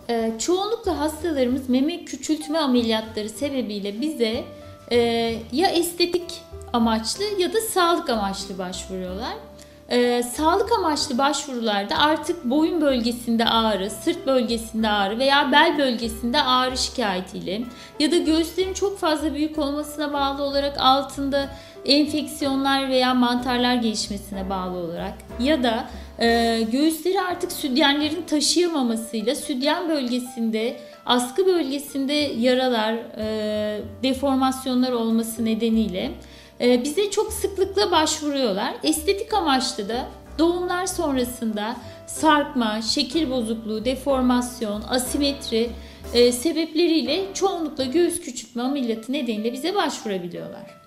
Çoğunlukla hastalarımız meme küçültme ameliyatları sebebiyle bize ya estetik amaçlı ya da sağlık amaçlı başvuruyorlar. Sağlık amaçlı başvurularda artık boyun bölgesinde ağrı, sırt bölgesinde ağrı veya bel bölgesinde ağrı şikayetiyle ya da göğüslerin çok fazla büyük olmasına bağlı olarak altında enfeksiyonlar veya mantarlar gelişmesine bağlı olarak ya da göğüsleri artık sütyenlerin taşıyamamasıyla sütyen bölgesinde, askı bölgesinde yaralar, deformasyonlar olması nedeniyle bize çok sıklıkla başvuruyorlar. Estetik amaçlı da doğumlar sonrasında sarkma, şekil bozukluğu, deformasyon, asimetri sebepleriyle çoğunlukla göğüs küçültme ameliyatı nedeniyle bize başvurabiliyorlar.